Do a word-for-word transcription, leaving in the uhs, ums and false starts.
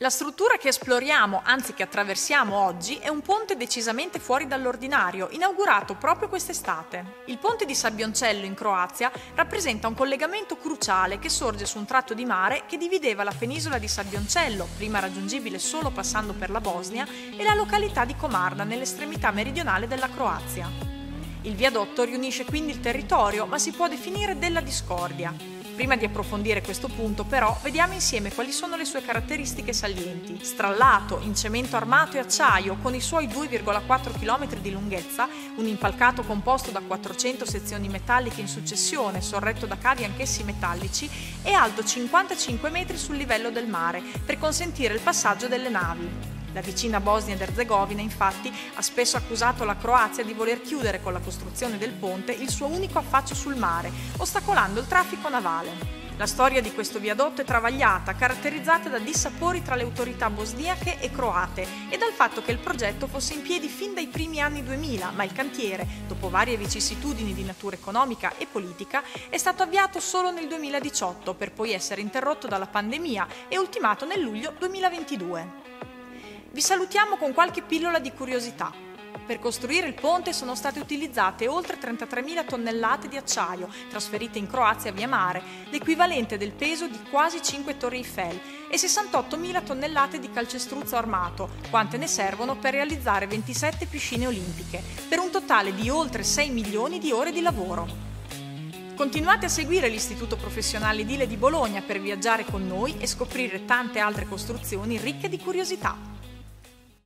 La struttura che esploriamo, anzi che attraversiamo oggi, è un ponte decisamente fuori dall'ordinario, inaugurato proprio quest'estate. Il ponte di Sabbioncello in Croazia rappresenta un collegamento cruciale che sorge su un tratto di mare che divideva la penisola di Sabbioncello, prima raggiungibile solo passando per la Bosnia, e la località di Komarna nell'estremità meridionale della Croazia. Il viadotto riunisce quindi il territorio, ma si può definire della discordia. Prima di approfondire questo punto, però, vediamo insieme quali sono le sue caratteristiche salienti. Strallato in cemento armato e acciaio, con i suoi due virgola quattro chilometri di lunghezza, un impalcato composto da quattrocento sezioni metalliche in successione, sorretto da cavi anch'essi metallici, è alto cinquantacinque metri sul livello del mare, per consentire il passaggio delle navi. La vicina Bosnia ed Erzegovina, infatti, ha spesso accusato la Croazia di voler chiudere con la costruzione del ponte il suo unico affaccio sul mare, ostacolando il traffico navale. La storia di questo viadotto è travagliata, caratterizzata da dissapori tra le autorità bosniache e croate e dal fatto che il progetto fosse in piedi fin dai primi anni duemila, ma il cantiere, dopo varie vicissitudini di natura economica e politica, è stato avviato solo nel duemiladiciotto per poi essere interrotto dalla pandemia e ultimato nel luglio duemilaventidue. Vi salutiamo con qualche pillola di curiosità. Per costruire il ponte sono state utilizzate oltre trentatremila tonnellate di acciaio, trasferite in Croazia via mare, l'equivalente del peso di quasi cinque torri Eiffel, e sessantottomila tonnellate di calcestruzzo armato, quante ne servono per realizzare ventisette piscine olimpiche, per un totale di oltre sei milioni di ore di lavoro. Continuate a seguire l'Istituto Professionale Edile di Bologna per viaggiare con noi e scoprire tante altre costruzioni ricche di curiosità.